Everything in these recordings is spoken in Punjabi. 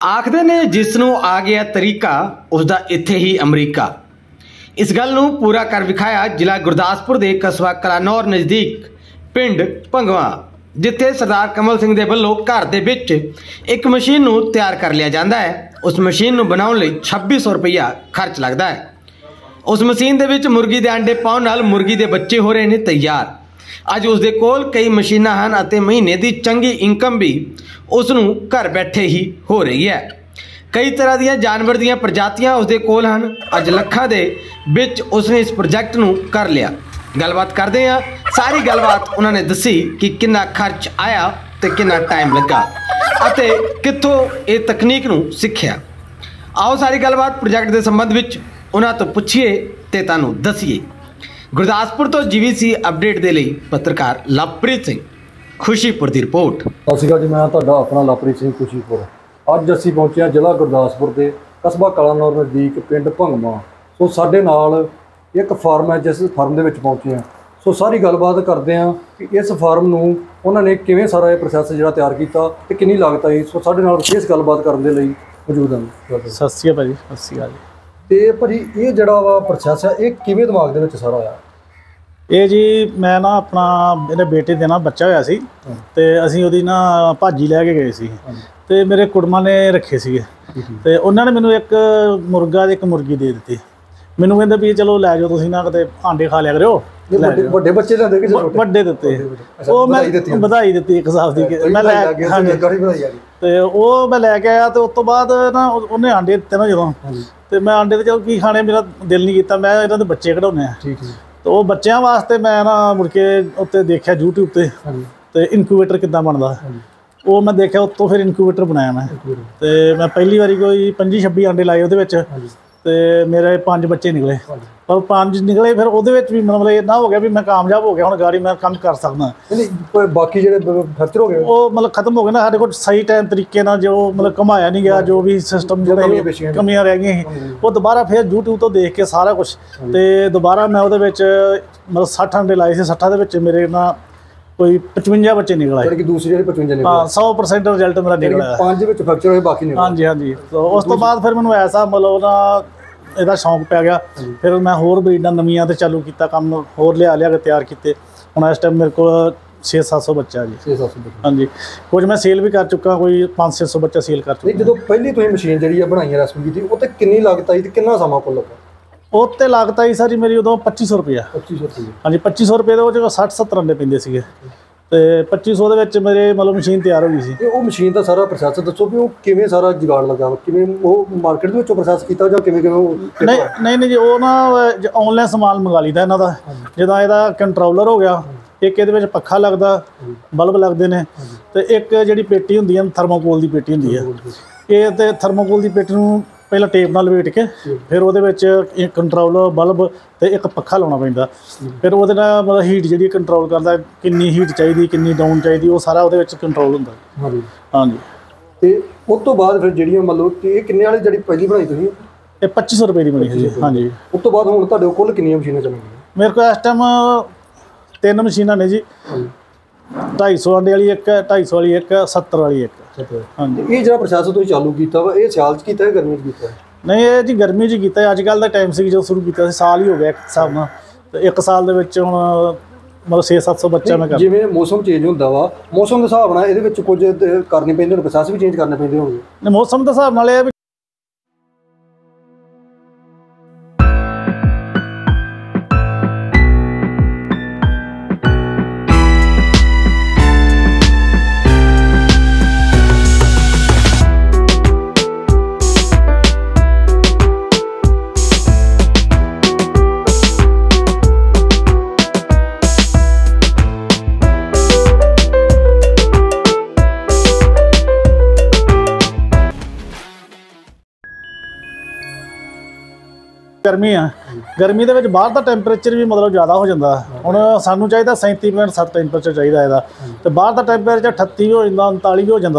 आखदे ने जिसनों आ गया तरीका उसका इत्थे ही अमरीका। इस गल नूं पूरा कर विखाया जिला गुरदासपुर के कस्बा कलानौर नज़दीक पिंड भंगवा, जिथे सरदार कमल सिंह दे वल्लों घर दे विच एक मशीन नूं तैयार कर लिया जाता है। उस मशीन नूं बनाउण लई 2600 रुपया खर्च लगता है। उस मशीन दे विच मुर्गी दे अंडे पाउण नाल मुर्गी दे बच्चे हो रहे ने तैयार। अज उसदे कोल कई मशीनां हन अते महीने की चंगी इनकम भी उसनूं घर बैठे ही हो रही है। कई तरह दीयां जानवर दीयां प्रजातियां उसदे कोल हन। अज लखां दे विच उसने इस प्रोजैक्ट नूं कर लिया। गलबात करदे हां, सारी गलबात उन्होंने दसी कि कितना खर्च आया ते कितना टाइम लगा अते कित्थों ये तकनीक नूं सिੱਖਿਆ। आओ सारी गलबात प्रोजैक्ट के संबंध विच उन्हां तो पुछीए ते तुहानूं दसीए। गुरदासपुर तो GVC अपडेट के लिए पत्रकार लवप्रीत सिंह खुशीपुर की रिपोर्ट। सत श्री अकाल जी, मैं तुहाडा अपना लवप्रीत सिंह खुशीपुर। अज असीं पहुंचे हां जिला गुरदासपुर के कस्बा कलानौर नज़दीक पिंड भंगवा। सो साडे नाल एक फार्म है, जिस फार्म के पहुंचे हैं। सो सारी गलबात करते हैं कि इस फार्म नूं उन्होंने किवें सारा ये प्रोसैस जिहड़ा तैयार किया ते कितनी लागत आई। सो साडे नाल विशेष गलबात करने लई मौजूद हैं। सत श्री अकाल जी। सत श्री अकाल जी। ते भाजी ये जिहड़ा वा प्रोसैस है ये किवें दिमाग दे विच सारा आया? ये जी मैं ना अपना मेरे बेटे दे ना बच्चा होया सी ते असीं ओहदी ना भाजी लैके गए सी ते मेरे कुड़मा ने रखे सीगे ते उन्होंने मैनू एक मुर्गा ते एक मुर्गी दे दी। मैनू कहते भी चलो लै जाओ तुसीं ना कते आंडे खा लिया करो। ਵੱਡੇ ਬੱਚੇ ਲੈਂਦੇ ਕਿ ਛੋਟੇ? ਵੱਡੇ ਦਿੱਤੇ। ਉਹ ਮੈਂ ਵਧਾਈ ਦਿੱਤੀ ਇੱਕ ਹਿਸਾਬ ਦੀ ਮੈਂ ਲੈ ਤੇ ਉਹ ਮੈਂ ਲੈ ਕੇ ਆਇਆ ਤੇ ਉਸ ਤੋਂ ਬਾਅਦ ਨਾ ਉਹਨੇ ਆਂਡੇ ਦਿੱਤੇ ਨਾ ਜਦੋਂ ਤੇ ਮੈਂ ਆਂਡੇ ਤੇ ਚਲ ਕੀ ਖਾਣੇ, ਮੇਰਾ ਦਿਲ ਨਹੀਂ ਕੀਤਾ। ਮੈਂ ਇਹਨਾਂ ਦੇ ਬੱਚੇ ਕਢਾਉਣੇ ਆ। ਠੀਕ ਹੈ। ਤੇ ਉਹ ਬੱਚਿਆਂ ਵਾਸਤੇ ਮੈਂ ਨਾ ਮੁੜ ਕੇ ਉੱਤੇ ਦੇਖਿਆ YouTube ਤੇ ਇਨਕੂਬੇਟਰ ਕਿੱਦਾਂ ਬਣਦਾ। ਉਹ ਮੈਂ ਦੇਖਿਆ, ਉੱਤੋਂ ਫਿਰ ਇਨਕੂਬੇਟਰ ਬਣਾਇਆ ਮੈਂ ਤੇ ਮੈਂ ਪਹਿਲੀ ਵਾਰੀ ਕੋਈ 25-26 ਆਂਡੇ ਲਾਏ ਉਹਦੇ ਵਿੱਚ ਤੇ ਮੇਰੇ 5 ਬੱਚੇ ਨਿਕਲੇ। पर 5 निकले फिर वो मतलब इतना हो गया भी मैं कामयाब हो गया, हम गाड़ी मैं काम कर सकदा। बाकी जो खर्च हो गए वो मतलब खत्म हो गए ना, साढ़े को सही टाइम तरीके ना जो मतलब घुमाया नहीं गया, जो भी सिस्टम जो कमियां रह गई वो दोबारा फिर YouTube तो देख के सारा कुछ तो दोबारा मैं वो मतलब 60 अंडे लाए थे। 60 के मेरे ना कोई 55 बच्चे निकल आए। दूसरी 55 हाँ 100% रिजल्ट मेरा निकला। 5 फ्रैक्चर होए बाकी नहीं। हाँ जी, हाँ जी। तो उस तो बाद फिर मैंने ऐसा मतलब ना ਇਹਦਾ ਸ਼ੌਂਕ ਪੈ ਗਿਆ। ਫਿਰ ਮੈਂ ਹੋਰ ਬਰੀਡਾਂ ਨਵੀਆਂ ਤੇ ਚਾਲੂ ਕੀਤਾ ਕੰਮ, ਹੋਰ ਲਿਆ ਕੇ ਤਿਆਰ ਕੀਤੇ। ਹੁਣ ਇਸ ਟਾਈਮ ਮੇਰੇ ਕੋਲ 600-700 ਬੱਚਾ ਜੀ। 600-700 ਬੱਚਾ। ਹਾਂਜੀ, ਕੁਝ ਮੈਂ ਸੇਲ ਵੀ ਕਰ ਚੁੱਕਾ, ਕੋਈ 500-600 ਬੱਚਾ ਸੇਲ ਕਰ ਚੁੱਕਾ। ਜਦੋਂ ਪਹਿਲੀ ਤੁਸੀਂ ਮਸ਼ੀਨ ਜਿਹੜੀ ਆ ਬਣਾਈ ਰੈਸਪੀ ਕੀਤੀ ਉਹ ਤੇ ਕਿੰਨੀ ਲਾਗਤ ਆਈ ਤੇ ਕਿੰਨਾ ਸਮਾਂ ਕੋਲ ਲੱਗਾ? ਉਹ ਤੇ ਲਾਗਤ ਆਈ ਸਾਰੀ ਮੇਰੀ ਉਦੋਂ 2500 ਰੁਪਇਆ। 2500 ਰੁਪਏ? ਹਾਂਜੀ 2500 ਰੁਪਏ ਦੇ ਵਿੱਚ 60-70 ਅੰਡੇ ਪੈਂਦੇ ਸੀਗੇ ਤੇ 2500 ਦੇ ਵਿੱਚ ਮੇਰੇ ਮਤਲਬ ਮਸ਼ੀਨ ਤਿਆਰ ਹੋ ਗਈ ਸੀ। ਉਹ ਮਸ਼ੀਨ ਦਾ ਸਾਰਾ ਪ੍ਰੋਸੈਸ ਦੱਸੋ ਵੀ ਉਹ ਕਿਵੇਂ ਸਾਰਾ ਜੁਗਾੜ ਲੱਗਾ, ਕਿਵੇਂ ਉਹ ਮਾਰਕੀਟ ਦੇ ਵਿੱਚੋਂ ਪ੍ਰੋਸੈਸ ਕੀਤਾ ਜਾਂ ਕਿਵੇਂ ਨਹੀਂ ਜੀ, ਉਹ ਨਾ ਆਨਲਾਈਨ ਸਮਾਨ ਮੰਗਾ ਲਈਦਾ ਇਹਨਾਂ ਦਾ। ਜਿੱਦਾਂ ਇਹਦਾ ਕੰਟਰੋਲਰ ਹੋ ਗਿਆ, ਇੱਕ ਇਹਦੇ ਵਿੱਚ ਪੱਖਾ ਲੱਗਦਾ, ਬਲਬ ਲੱਗਦੇ ਨੇ ਤੇ ਇੱਕ ਜਿਹੜੀ ਪੇਟੀ ਹੁੰਦੀ ਹੈ ਥਰਮੋਕੋਲ ਦੀ ਪੇਟੀ ਹੁੰਦੀ ਹੈ। ਇਹ ਤੇ ਥਰਮੋਕੋਲ ਦੀ ਪੇਟੀ ਨੂੰ ਪਹਿਲਾਂ ਟੇਪ ਨਾਲ ਲਪੇਟ ਕੇ ਫਿਰ ਉਹਦੇ ਵਿੱਚ ਇੱਕ ਕੰਟਰੋਲਰ, ਬਲਬ ਤੇ ਇੱਕ ਪੱਖਾ ਲਾਉਣਾ ਪੈਂਦਾ। ਫਿਰ ਉਹਦੇ ਨਾਲ ਮਤਲਬ ਹੀਟ ਜਿਹੜੀ ਕੰਟਰੋਲ ਕਰਦਾ, ਕਿੰਨੀ ਹੀਟ ਚਾਹੀਦੀ, ਕਿੰਨੀ ਡਾਊਨ ਚਾਹੀਦੀ, ਉਹ ਸਾਰਾ ਉਹਦੇ ਵਿੱਚ ਕੰਟਰੋਲ ਹੁੰਦਾ। ਹਾਂਜੀ ਹਾਂਜੀ। ਤੇ ਉਸ ਤੋਂ ਬਾਅਦ ਫਿਰ ਜਿਹੜੀਆਂ ਮਤਲਬ ਕਿ ਇਹ ਕਿੰਨੇ ਵਾਲੀ ਜਿਹੜੀ ਪਹਿਲੀ ਬਣਾਈ ਤੁਸੀਂ? ਇਹ 2500 ਰੁਪਏ ਦੀ ਬਣੀ ਹੈ ਜੀ। ਹਾਂਜੀ। ਉਸ ਤੋਂ ਬਾਅਦ ਹੁਣ ਤੁਹਾਡੇ ਕੋਲ ਕਿੰਨੀਆਂ ਮਸ਼ੀਨਾਂ ਚੱਲਣਗੀਆਂ? ਮੇਰੇ ਕੋਲ ਇਸ ਟਾਈਮ 3 ਮਸ਼ੀਨਾਂ ਨੇ ਜੀ। 250 ਅੰਡੇ ਵਾਲੀ ਇੱਕ, 250 ਵਾਲੀ ਇੱਕ, 70 ਵਾਲੀ ਇੱਕ। ਹਾਂਜੀ। ਇਹ ਜਿਹੜਾ ਪ੍ਰੋਸੈਸ ਤੁਸੀਂ ਚਾਲੂ ਕੀਤਾ ਵਾ ਇਹ ਸਿਆਲ 'ਚ ਕੀਤਾ ਹੈ ਗਰਮੀ 'ਚ ਕੀਤਾ? ਨਹੀਂ, ਇਹ ਜੀ ਗਰਮੀ 'ਚ ਕੀਤਾ। ਅੱਜ ਕੱਲ੍ਹ ਦਾ ਟਾਈਮ ਸੀ ਜਦੋਂ ਸ਼ੁਰੂ ਕੀਤਾ ਸੀ, ਸਾਲ ਹੀ ਹੋ ਗਿਆ ਇੱਕ ਹਿਸਾਬ ਨਾਲ। ਤੇ 1 ਸਾਲ ਦੇ ਵਿੱਚ ਹੁਣ ਮਤਲਬ 600-700 ਬੱਚਾ ਮੈਂ ਕਰ। ਜਿਵੇਂ ਮੌਸਮ ਚੇਂਜ ਹੁੰਦਾ ਵਾ, ਮੌਸਮ ਦੇ ਹਿਸਾਬ ਨਾਲ ਇਹਦੇ ਵਿੱਚ ਕੁਝ ਕਰਨੇ ਪੈਂਦੇ ਹੋਣ, ਪ੍ਰੋਸੈਸ ਵੀ ਚੇਂਜ ਕਰਨੇ ਪੈਂਦੇ ਹੋਣਗੇ? ਮੌਸਮ ਦੇ ਹਿਸਾਬ ਨਾਲ ਇਹ गर्मी है। गर्मी के बाहर का टैंपरेचर भी मतलब ज़्यादा हो जाता। हुण सानू चाहिए 37.7 टैंपरेचर चाहिए, तो बाहर का टैंपरेचर 38 भी हो जाता, 39 भी हो जाता।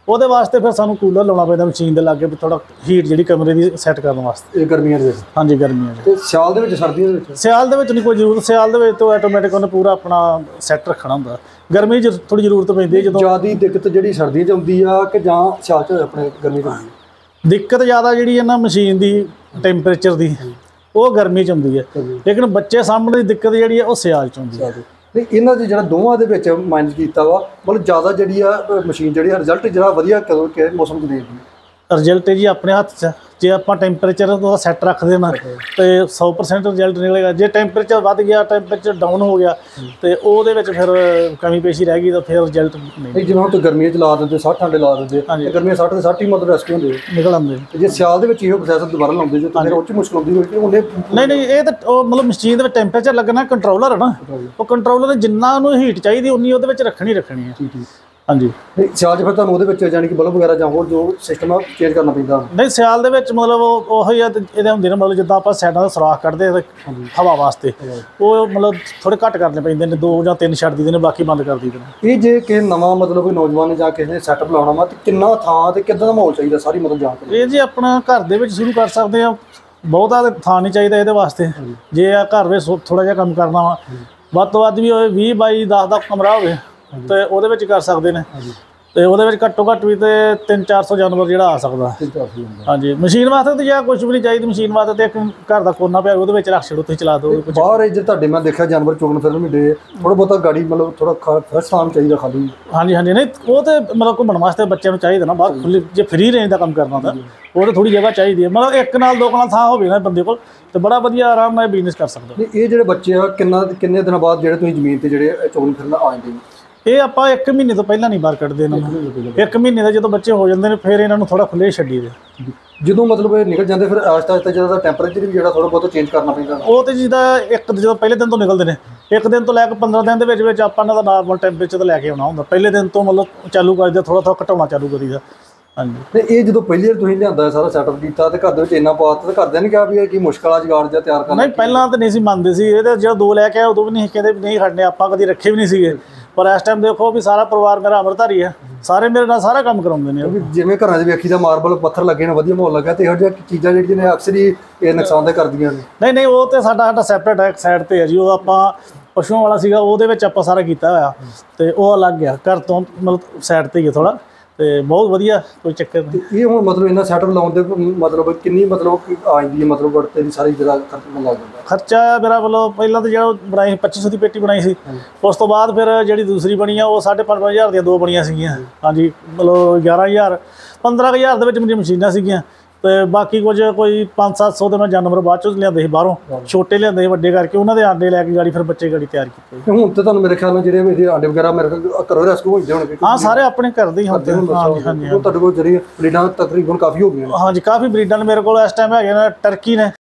ਉਹਦੇ ਵਾਸਤੇ ਫਿਰ ਸਾਨੂੰ ਕੂਲਰ ਲਾਉਣਾ ਪੈਂਦਾ ਮਸ਼ੀਨ ਦੇ ਲਾਗੇ, ਵੀ ਥੋੜਾ ਹੀਟ ਜਿਹੜੀ ਕਮਰੇ ਦੀ ਸੈੱਟ ਕਰਨ ਵਾਸਤੇ। ਇਹ ਗਰਮੀਆਂ ਦੇ ਵਿੱਚ? ਹਾਂਜੀ ਗਰਮੀਆਂ 'ਚ। ਤੇ ਸਿਆਲ ਦੇ ਵਿੱਚ, ਸਰਦੀਆਂ ਦੇ ਵਿੱਚ? ਸਿਆਲ ਦੇ ਵਿੱਚ ਨਹੀਂ ਕੋਈ ਜ਼ਰੂਰਤ, ਸਿਆਲ ਦੇ ਵਿੱਚ ਤਾਂ ਆਟੋਮੈਟਿਕ ਉਹਨੇ ਪੂਰਾ ਆਪਣਾ ਸੈੱਟ ਰੱਖਣਾ ਹੁੰਦਾ। ਗਰਮੀ 'ਚ ਥੋੜੀ ਜ਼ਰੂਰਤ ਪੈਂਦੀ ਹੈ। ਜਦੋਂ ਜ਼ਿਆਦਾ ਦਿੱਕਤ ਜਿਹੜੀ ਸਰਦੀਆਂ 'ਚ ਆਉਂਦੀ ਆ ਕਿ ਜਾਂ ਸਿਆਲ 'ਚ ਆਪਣੇ ਗਰਮੀ 'ਚ ਆਉਂਦੀ ਹੈ? ਦਿੱਕਤ ਜ਼ਿਆਦਾ ਜਿਹੜੀ ਹੈ ਨਾ ਮਸ਼ੀਨ ਦੀ ਟੈਂਪਰੇਚਰ ਦੀ, ਉਹ ਗਰਮੀ 'ਚ ਆਉਂਦੀ ਹੈ, ਲੇਕਿਨ ਬੱਚੇ ਸਾਹਮਣੇ ਦੀ ਦਿੱਕਤ ਜਿਹੜੀ ਹੈ ਉਹ ਸਿਆਲ 'ਚ ਆਉਂਦੀ ਹੈ। ਨਹੀਂ ਇਹਨਾਂ ਦੇ ਜਿਹੜਾ ਦੋਵਾਂ ਦੇ ਵਿੱਚ ਮਾਈਨਸ ਕੀਤਾ ਵਾ, ਮਤਲਬ ਜ਼ਿਆਦਾ ਜਿਹੜੀ ਆ ਮਸ਼ੀਨ ਜਿਹੜੀ ਰਿਜ਼ਲਟ ਜਿਹੜਾ ਵਧੀਆ ਕਦੋਂ ਕਿ ਮੌਸਮ 'ਚ ਦੇਗੀ? ਰਿਜ਼ਲਟ ਜੀ ਆਪਣੇ ਹੱਥ 'ਚ, ਜੇ ਆਪਾਂ ਟੈਂਪਰੇਚਰ ਉਹਦਾ ਸੈੱਟ ਰੱਖਦੇ ਨਾ ਤੇ 100% ਰਿਜ਼ਲਟ ਨਿਕਲੇਗਾ। ਜੇ ਟੈਂਪਰੇਚਰ ਵੱਧ ਗਿਆ, ਟੈਂਪਰੇਚਰ ਡਾਊਨ ਹੋ ਗਿਆ ਤੇ ਉਹਦੇ ਵਿੱਚ ਫਿਰ ਕਮੀ ਪੇਸ਼ੀ ਰਹਿ ਗਈ ਤਾਂ ਫਿਰ ਰਿਜ਼ਲਟ ਨਹੀਂ। ਜਿਵੇਂ ਹੁਣ ਗਰਮੀਆਂ 'ਚ ਲਾ ਦਿੰਦੇ 60 ਅੰਡੇ ਲਾ ਦਿੰਦੇ, ਗਰਮੀਆਂ 60 ਦੇ 60 ਹੀ ਮਤਲਬ ਰੈਸਕਿਊ ਹੁੰਦੇ ਨਿਕਲ ਆਉਂਦੇ। ਜੇ ਸਿਆਲ ਦੇ ਵਿੱਚ ਇਹੋ ਪ੍ਰੋਸੈਸ ਦੁਬਾਰਾ ਲਾਉਂਦੇ ਜੇ ਤਾਂ ਫਿਰ ਉਹ 'ਚ ਮੁਸ਼ਕਲ ਆਉਂਦੀ ਹੋਈ ਕਿ ਉਹਨੇ ਨਹੀਂ ਇਹ ਤਾਂ ਉਹ ਮਤਲਬ ਮਸ਼ੀਨ ਦੇ ਵਿੱਚ ਟੈਂਪਰੇਚਰ ਲੱਗਣਾ, ਕੰਟਰੋਲਰ ਹੈ ਨਾ, ਉਹ ਕੰਟਰੋਲਰ ਨੇ ਜਿੰਨਾ ਉਹਨੂੰ ਹੀਟ ਚਾਹੀਦੀ ਉਨੀ ਉਹਦੇ ਵਿੱਚ ਰੱਖਣੀ ਹੈ। ਹਾਂਜੀ। ਸਿਆਲ 'ਚ ਫਿਰ ਤੁਹਾਨੂੰ ਉਹਦੇ ਵਿੱਚ ਜਾਨੀ ਕਿ ਬਲਬ ਵਗੈਰਾ ਜਾਂ ਹੋਰ ਜੋ ਸਿਸਟਮ ਆ ਚੇਂਜ ਕਰਨਾ ਪੈਂਦਾ? ਨਹੀਂ ਸਿਆਲ ਦੇ ਵਿੱਚ ਮਤਲਬ ਉਹੀ ਆ ਇਹਦੇ ਹੁੰਦੇ ਨੇ, ਮਤਲਬ ਜਿੱਦਾਂ ਆਪਾਂ ਸਾਈਡਾਂ ਦਾ ਸੁਰਾਖ ਕੱਢਦੇ ਹਵਾ ਵਾਸਤੇ, ਉਹ ਮਤਲਬ ਥੋੜੇ ਘੱਟ ਕਰਨੇ ਪੈਂਦੇ ਨੇ, 2 ਜਾਂ 3 ਛੱਡ ਦਿੰਦੇ ਨੇ, ਬਾਕੀ ਬੰਦ ਕਰ ਦਿੰਦੇ ਨੇ। ਇਹ ਜੇ ਕਿ ਨਵਾਂ ਮਤਲਬ ਕੋਈ ਨੌਜਵਾਨ ਜਾਂ ਕਿਸੇ ਨੇ ਸੈਟਅਪ ਲਾਉਣਾ ਵਾ ਤੇ ਕਿੰਨਾ ਥਾਂ ਤੇ ਕਿੱਦਾਂ ਦਾ ਮਾਹੌਲ ਚਾਹੀਦਾ ਸਾਰੀ ਮਤਲਬ ਜਾਣਕਾਰੀ? ਇਹ ਜੀ ਆਪਣਾ ਘਰ ਦੇ ਵਿੱਚ ਸ਼ੁਰੂ ਕਰ ਸਕਦੇ ਆ, ਬਹੁਤਾ ਥਾਂ ਨਹੀਂ ਚਾਹੀਦਾ ਇਹਦੇ ਵਾਸਤੇ। ਜੇ ਆ ਘਰ ਵਿੱਚ ਥੋੜਾ ਜਿਹਾ ਕੰਮ ਕਰਨਾ ਵਾ, ਵੱਧ ਤੋਂ ਵੱਧ ਵੀ ਹੋਵੇ 20 ਬਾਈ 10 ਦਾ ਕਮਰਾ ਹੋਵੇ ਤੇ ਉਹਦੇ ਵਿੱਚ ਕਰ ਸਕਦੇ ਨੇ। ਤੇ ਉਹਦੇ ਵਿੱਚ ਘੱਟੋ ਘੱਟ ਵੀ ਤੇ 300-400 ਜਾਨਵਰ ਜਿਹੜਾ ਆ ਸਕਦਾ। ਹਾਂਜੀ। ਮਸ਼ੀਨ ਵਾਸਤੇ ਤਾਂ ਜਾਂ ਕੁਝ ਵੀ ਨਹੀਂ ਚਾਹੀਦੀ, ਮਸ਼ੀਨ ਵਾਸਤੇ ਤੇ ਇੱਕ ਘਰ ਦਾ ਕੋਨਾ ਪਿਆ ਉਹਦੇ ਵਿੱਚ ਰੱਖ ਛੱਡੋ, ਤੁਸੀਂ ਚਲਾ ਦਿਓ। ਬਾਹਰ ਜੇ ਤੁਹਾਡੇ ਮੈਂ ਦੇਖਿਆ ਜਾਨਵਰ ਚੋਣ ਫਿਰਨ ਵੀ ਡੇ, ਥੋੜਾ ਬਹੁਤਾ ਗਾੜੀ ਮਤਲਬ ਥੋੜਾ ਫਰਸ਼ ਥਾਂ ਚਾਹੀਦਾ ਖਾਲੀ। ਹਾਂਜੀ। ਨਹੀਂ ਉਹ ਤੇ ਮਤਲਬ ਘੁੰਮਣ ਵਾਸਤੇ ਬੱਚਿਆਂ ਨੂੰ ਚਾਹੀਦਾ ਨਾ, ਬਾਹਰ ਖੁੱਲੀ ਜੇ ਫ੍ਰੀ ਰੇਂਜ ਦਾ ਕੰਮ ਕਰਨਾ ਤਾਂ ਉਹ ਤਾਂ ਥੋੜੀ ਜਗ੍ਹਾ ਚਾਹੀਦੀ ਹੈ। ਮਤਲਬ 1 ਨਾਲ 2 ਕਨਾਲ ਥਾਂ ਹੋਵੇ ਨਾ ਬੰਦੇ ਕੋਲ ਤੇ ਬੜਾ ਵਧੀਆ ਆਰਾਮ ਨਾਲ ਬਿਜ਼ਨਸ ਕਰ ਸਕਦਾ। ਇਹ ਜਿਹੜੇ ਬੱਚੇ ਆ ਕਿੰਨੇ ਦਿਨਾਂ ਬਾਅਦ ਜਿਹੜੇ ਤੁਸੀਂ ਜ਼ਮੀਨ ਤੇ ਜਿਹੜੇ ਚੋਣ ਫਿਰਨ ਆ ਜਾਂਦੇ? ਇਹ ਆਪਾਂ 1 ਮਹੀਨੇ ਤੋਂ ਪਹਿਲਾਂ ਨਹੀਂ ਬਾਹਰ ਕੱਢਦੇ ਇਹਨਾਂ ਨੂੰ। 1 ਮਹੀਨੇ ਦਾ ਜਦੋਂ ਬੱਚੇ ਹੋ ਜਾਂਦੇ ਨੇ ਫਿਰ ਇਹਨਾਂ ਨੂੰ ਥੋੜਾ ਖੁੱਲੇ ਛੱਡੀ ਦੇ। ਜਦੋਂ ਮਤਲਬ ਇਹ ਨਿਕਲ ਜਾਂਦੇ ਫਿਰ ਆਸਤਾ ਜਿਹੜਾ ਟੈਂਪਰੇਚਰ ਵੀ ਜਿਹੜਾ ਥੋੜਾ ਬਹੁਤ ਚੇਂਜ ਕਰਨਾ ਪੈਂਦਾ? ਉਹ ਤੇ ਜਿੱਦਾਂ ਜਦੋਂ ਪਹਿਲੇ ਦਿਨ ਤੋਂ ਨਿਕਲਦੇ ਨੇ, 1 ਦਿਨ ਤੋਂ ਲੈ ਕੇ 15 ਦਿਨ ਦੇ ਵਿੱਚ ਆਪਾਂ ਇਹਨਾਂ ਦਾ ਨਾਰਮਲ ਟੈਂਪਰੇਚਰ ਤੇ ਲੈ ਕੇ ਆਉਣਾ ਹੁੰਦਾ। ਪਹਿਲੇ ਦਿਨ ਤੋਂ ਮਤਲਬ ਚਾਲੂ ਕਰਦੇ, ਥੋੜਾ ਘਟਾਉਣਾ ਚਾਲੂ ਕਰੀਦਾ। ਹਾਂਜੀ। ਤੇ ਇਹ ਜਦੋਂ ਪਹਿਲੀ ਵਾਰ ਤੁਸੀਂ ਲਿਆਂਦਾ ਸਾਰਾ ਸੈਟਅਪ ਕੀਤਾ ਤੇ ਘਰ ਦੇ ਵਿੱਚ ਇੰਨਾ ਪਾਤਾ ਤੇ ਘਰਦਿਆਂ ਨੇ ਕਿਹਾ ਵੀ ਇਹ ਕੀ ਮੁਸ਼ਕਲ ਆ ਜੁਗਾੜ ਜਿਹਾ ਤਿਆਰ ਕਰਨਾ? ਨਹੀਂ ਪਹਿਲਾਂ ਤਾਂ ਨਹੀਂ ਸੀ ਮੰਨਦੇ ਸੀ ਇਹ, ਤੇ ਜਦੋਂ 2 ਲੈ ਕੇ ਆਏ ਉਦੋਂ ਵੀ ਨਹੀਂ ਕਹਿੰਦੇ ਨਹੀਂ ਖੜਨੇ, ਆਪਾਂ ਕਦੀ ਰੱਖੇ ਵੀ ਨਹੀਂ ਸੀਗੇ। ਪਰ ਇਸ ਟਾਈਮ ਦੇਖੋ ਵੀ ਸਾਰਾ ਪਰਿਵਾਰ ਮੇਰਾ ਅੰਮ੍ਰਿਤਧਾਰੀ ਹੈ, ਸਾਰੇ ਮੇਰੇ ਨਾਲ ਸਾਰਾ ਕੰਮ ਕਰਾਉਂਦੇ ਨੇ। ਜਿਵੇਂ ਘਰਾਂ 'ਚ ਵੇਖੀ ਦਾ ਮਾਰਬਲ ਪੱਥਰ ਲੱਗੇ ਨੇ, ਵਧੀਆ ਮਾਹੌਲ ਲੱਗਾ, ਤੇ ਇਹੋ ਜਿਹੀਆਂ ਚੀਜ਼ਾਂ ਜਿਹੜੀਆਂ ਨੇ ਅਕਸਰ ਹੀ ਇਹ ਨੁਕਸਾਨ ਦੇ ਕਰਦੀਆਂ ਨੇ। ਨਹੀਂ ਉਹ ਤੇ ਸਾਡਾ ਸੈਪਰੇਟ ਹੈ, ਇੱਕ ਸਾਈਡ ਤੇ ਹੈ ਜੀ। ਉਹ ਆਪਾਂ ਪਸ਼ੂਆਂ ਵਾਲਾ ਸੀਗਾ, ਉਹਦੇ ਵਿੱਚ ਆਪਾਂ ਸਾਰਾ ਕੀਤਾ ਹੋਇਆ ਤੇ ਉਹ ਅਲੱਗ ਆ ਘਰ ਤੋਂ, ਮਤਲਬ ਸਾਈਡ ਤੇ ਹੀ ਹੈ ਥੋੜਾ, ਤੇ ਬਹੁਤ ਵਧੀਆ, ਕੋਈ ਚੱਕਰ ਨਹੀਂ। ਇਹ ਹੁਣ ਮਤਲਬ ਇਹਨਾਂ ਸੈਟਅਪ ਲਾਉਣ ਦੇ ਮਤਲਬ ਕਿੰਨੀ ਮਤਲਬ ਆ ਜਾਂਦੀ ਹੈ, ਮਤਲਬ ਵਰਤੇ ਦੀ ਸਾਰੀ ਜਿਹੜਾ ਖਰਚਾ ਲੱਗ ਜਾਂਦਾ? ਖਰਚਾ ਮੇਰਾ ਵੱਲੋਂ ਪਹਿਲਾਂ ਤਾਂ ਜਿਹੜਾ ਬਣਾਈ 2500 ਦੀ ਪੇਟੀ ਬਣਾਈ ਸੀ, ਉਸ ਤੋਂ ਬਾਅਦ ਫਿਰ ਜਿਹੜੀ ਦੂਸਰੀ ਬਣੀ ਆ ਉਹ 5,500 ਦੀਆਂ 2 ਬਣੀਆਂ ਸੀਗੀਆਂ। ਹਾਂਜੀ। ਮਤਲਬ 11,000 15,000 ਦੇ ਵਿੱਚ ਮੇਰੀਆਂ ਮਸ਼ੀਨਾਂ ਸੀਗੀਆਂ ਤੇ ਬਾਕੀ ਕੁਝ ਕੋਈ 500-700 ਦੇ ਮੈਂ ਜਾਨਵਰ ਬਾਅਦ ਚੋਂ ਲਿਆਂਦੇ ਸੀ ਬਾਹਰੋਂ, ਛੋਟੇ ਲਿਆਂਦੇ ਸੀ, ਵੱਡੇ ਕਰਕੇ ਉਹਨਾਂ ਦੇ ਆਂਡੇ ਲੈ ਕੇ ਗਾੜੀ ਫਿਰ ਬੱਚੇ ਗਾੜੀ ਤਿਆਰ ਕੀਤੇ। ਹੁਣ ਤੇ ਤੁਹਾਨੂੰ ਮੇਰੇ ਖਿਆਲ ਨਾਲ ਜਿਹੜੇ ਇਹਦੇ ਆਂਡੇ ਵਗੈਰਾ ਮੇਰੇ ਘਰੋਂ ਰੈਸਕਿਊ ਹੋਏ ਹੋਣਗੇ? ਹਾਂ ਸਾਰੇ ਆਪਣੇ ਘਰ ਦੇ ਹੀ ਹੁੰਦੇ। ਹਾਂਜੀ। ਤੁਹਾਡੇ ਕੋਲ ਜਿਹੜੀ ਬਰੀਡਾਂ ਤਕਰੀਬਨ ਕਾਫੀ ਹੋ ਗਈਆਂ? ਹਾਂਜੀ ਕਾਫੀ ਬਰੀਡਾਂ ਨੇ ਮੇਰੇ ਕੋਲ ਇਸ ਟਾਈਮ ਹੈਗੇ ਨੇ। ਟਰਕੀ ਨੇ,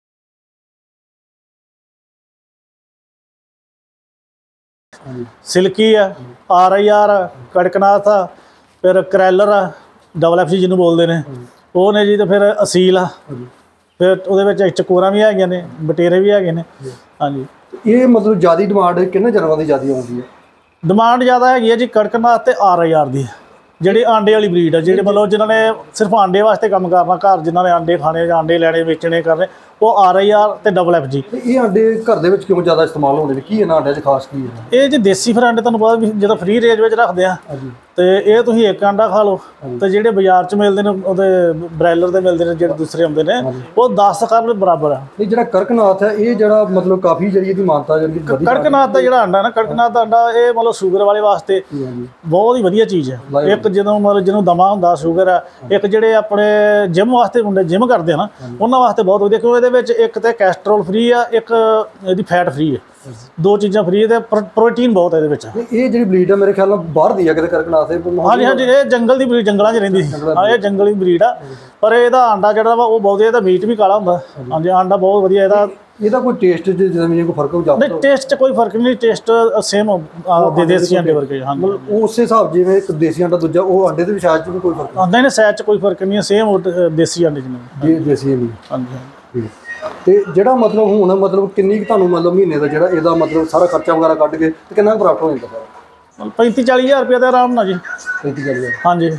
ਸਿਲਕੀ ਆ, RIR, ਕੜਕਨਾਥ ਆ, ਫਿਰ ਕਰੈਲਰ ਆ, FFG ਜਿਹਨੂੰ ਬੋਲਦੇ ਨੇ ਉਹ ਨੇ ਜੀ, ਤੇ ਫਿਰ ਅਸੀਲ ਆ, ਫਿਰ ਉਹਦੇ ਵਿੱਚ ਚਕੋਰਾਂ ਵੀ ਹੈਗੀਆਂ ਨੇ, ਬਟੇਰੇ ਵੀ ਹੈਗੇ ਨੇ। ਹਾਂਜੀ। ਇਹ ਮਤਲਬ ਜ਼ਿਆਦਾ ਡਿਮਾਂਡ ਕਿੰਨੇ ਜਾਨਵਰਾਂ ਦੀ ਜ਼ਿਆਦਾ ਆਉਂਦੀ ਹੈ? ਡਿਮਾਂਡ ਜ਼ਿਆਦਾ ਹੈਗੀ ਹੈ ਜੀ ਕੜਕਨਾਥ ਤੇ RIR ਦੀ, ਜਿਹੜੀ ਆਂਡੇ ਵਾਲੀ ਬਰੀਡ ਆ, ਜਿਹੜੇ ਮਤਲਬ ਜਿਨ੍ਹਾਂ ਨੇ ਸਿਰਫ ਆਂਡੇ ਵਾਸਤੇ ਕੰਮ ਕਰਨਾ, ਘਰ ਜਿਨ੍ਹਾਂ ਨੇ ਆਂਡੇ ਖਾਣੇ ਜਾਂ ਆਂਡੇ ਲੈਣੇ ਵੇਚਣੇ ਕਰਨੇ, ਉਹ RIR ਤੇ FFG। ਇਹ ਆਂਡੇ ਘਰ ਦੇ ਵਿੱਚ ਕਿਉਂ ਜ਼ਿਆਦਾ ਇਸਤੇਮਾਲ ਹੁੰਦੇ ਨੇ? ਕੀ ਇਹਨਾਂ ਆਂਡਿਆਂ 'ਚ ਖਾਸ ਕੀ ਹੈ? ਇਹ ਜੀ ਦੇਸੀ ਫਿਰ ਆਂਡੇ ਤੁਹਾਨੂੰ ਪਤਾ ਵੀ ਜਦੋਂ ਫ੍ਰੀ ਰੇਂਜ ਵਿੱਚ ਰੱਖਦੇ ਆ ਤੇ ਇਹ ਤੁਸੀਂ 1 ਆਂਡਾ ਖਾ ਲਓ, ਤੇ ਜਿਹੜੇ ਬਾਜ਼ਾਰ 'ਚ ਮਿਲਦੇ ਨੇ ਉਹਦੇ ਬ੍ਰਾਇਲਰ ਦੇ ਮਿਲਦੇ ਨੇ, ਜਿਹੜੇ ਦੂਸਰੇ ਆਉਂਦੇ ਨੇ ਉਹ 10 ਕਰਨ ਬਰਾਬਰ ਆ। ਇਹ ਜਿਹੜਾ ਕੜਕਨਾਥ ਹੈ ਇਹ ਜਿਹੜਾ ਮਤਲਬ ਕਾਫੀ ਜਿਹੜੀ ਇਹਦੀ ਮਾਨਤਾ ਜਿਹੜੀ ਕੜਕਨਾਥ ਦਾ ਜਿਹੜਾ ਆਂਡਾ ਨਾ, ਕੜਕਨਾਥ ਦਾ ਆਂਡਾ ਇਹ ਮਤਲਬ ਸ਼ੂਗਰ ਵਾਲੇ ਵਾਸਤੇ ਬਹੁਤ ਹੀ ਵਧੀਆ ਚੀਜ਼ ਹੈ। ਇੱਕ ਜਦੋਂ ਮਤਲਬ ਜਿਹਨੂੰ ਦਮਾ ਹੁੰਦਾ, ਸ਼ੂਗਰ ਆ, ਇੱਕ ਜਿਹੜੇ ਆਪਣੇ ਜਿਮ ਵਾਸਤੇ ਮੁੰਡੇ ਜਿਮ ਕਰਦੇ ਆ ਨਾ, ਉਹਨਾਂ ਵਾਸਤੇ ਬਹੁਤ ਵਧੀਆ, ਕਿਉਂਕਿ ਇਹਦੇ ਵਿੱਚ ਇੱਕ ਤੇ ਕੈਸਟਰੋਲ ਫ੍ਰੀ ਆ, ਇੱਕ ਇਹਦੀ ਫੈਟ ਫ੍ਰੀ ਹੈ, 2 ਚੀਜ਼ਾਂ ਫ੍ਰੀ ਤੇ ਪ੍ਰੋਟੀਨ ਬਹੁਤ ਹੈ ਇਹਦੇ ਵਿੱਚ। ਇਹ ਜਿਹੜੀ ਬਰੀਡ ਆ ਮੇਰੇ ਖਿਆਲ ਨਾਲ ਬਾਹਰ ਦੀ ਆ ਕਿਤੇ ਕੜਕਨਾਥ ਦੇ? ਹਾਂਜੀ। ਇਹ ਜੰਗਲ ਦੀ ਬਰੀਡ, ਜੰਗਲਾਂ 'ਚ ਰਹਿੰਦੀ ਸੀ। ਹਾਂ ਇਹ ਜੰਗਲੀ ਬਰੀਡ ਆ, ਪਰ ਇਹਦਾ ਆਂਡਾ ਜਿਹੜਾ ਵਾ ਉਹ ਬਹੁਤ, ਇਹਦਾ ਮੀਟ ਵੀ ਕਾਲਾ ਹੁੰਦਾ। ਹਾਂਜੀ। ਆਂਡਾ ਬਹੁਤ ਵਧੀਆ ਇਹਦਾ ਕੋਈ ਟੇਸਟ ਜਿਵੇਂ ਕੋਈ ਫਰਕ ਹੋ ਜਾਂਦਾ? ਨਹੀਂ ਟੇਸਟ 'ਚ ਕੋਈ ਫਰਕ ਨਹੀਂ, ਟੇਸਟ ਸੇਮ ਦੇਸੀ ਆਂਡੇ ਵਰਗੇ। ਹਾਂਜੀ। ਮਤਲਬ ਉਸੇ ਹਿਸਾਬ ਜਿਵੇਂ ਇੱਕ ਦੇਸੀ ਆਂਡਾ ਦੂਜਾ, ਉਹ ਆਂਡੇ ਦੇ ਵਿੱਚ ਸਾਇਜ਼ 'ਚ ਵੀ ਕੋਈ ਫਰਕ ਨਹੀਂ ਸਾਇਜ਼ 'ਚ ਕੋਈ ਫਰਕ ਨਹੀਂ, ਸੇਮ ਦੇਸੀ ਆਂਡੇ ਜਿਵੇਂ ਦੇਸੀ ਆਂਡੇ। ਹਾਂਜੀ। ਤੇ ਜਿਹੜਾ ਮਤਲਬ ਹੁਣ ਮਤਲਬ ਕਿੰਨੀ ਕੁ ਤੁਹਾਨੂੰ ਮਤਲਬ ਮਹੀਨੇ ਦਾ ਜਿਹੜਾ ਇਹਦਾ ਮਤਲਬ ਸਾਰਾ ਖਰਚਾ ਵਗੈਰਾ ਕੱਢ ਕੇ ਤੇ ਕਿੰਨਾ ਕੁ ਪ੍ਰਾਪਤ ਹੋ ਜਾਂਦਾ? 35-40 ਹਜ਼ਾਰ ਰੁਪਏ ਦਾ ਆਰਾਮ ਨਾਲ ਜੀ। 35-40 ਹਜ਼ਾਰ। ਹਾਂਜੀ।